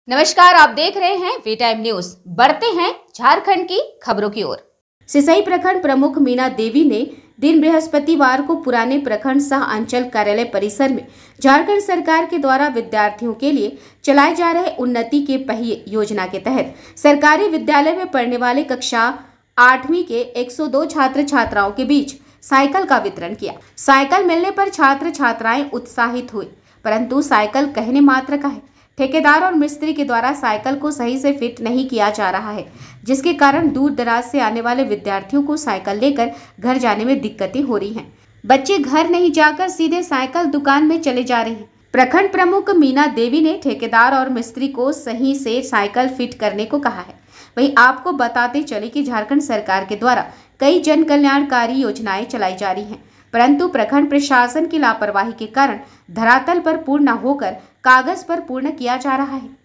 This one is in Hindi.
नमस्कार, आप देख रहे हैं वी टाइम न्यूज। बढ़ते हैं झारखंड की खबरों की ओर। सिसई प्रखंड प्रमुख मीना देवी ने दिन बृहस्पतिवार को पुराने प्रखंड सह अंचल कार्यालय परिसर में झारखंड सरकार के द्वारा विद्यार्थियों के लिए चलाए जा रहे उन्नति के पहिए योजना के तहत सरकारी विद्यालय में पढ़ने वाले कक्षा 8वीं के 102 छात्र छात्राओं के बीच साइकिल का वितरण किया। साइकिल मिलने पर छात्र छात्राएं उत्साहित हुए, परंतु साइकिल कहने मात्र का है। ठेकेदार और मिस्त्री के द्वारा साइकिल को सही से फिट नहीं किया जा रहा है, जिसके कारण दूर दराज से आने वाले विद्यार्थियों को साइकिल लेकर घर जाने में दिक्कतें हो रही हैं। बच्चे घर नहीं जाकर सीधे साइकिल दुकान में चले जा रहे हैं। प्रखंड प्रमुख मीना देवी ने ठेकेदार और मिस्त्री को सही से साइकिल फिट करने को कहा है। वहीं आपको बताते चले कि झारखंड सरकार के द्वारा कई जन कल्याणकारी योजनाएं चलाई जा रही हैं, परंतु प्रखंड प्रशासन की लापरवाही के कारण धरातल पर पूर्ण न होकर कागज पर पूर्ण किया जा रहा है।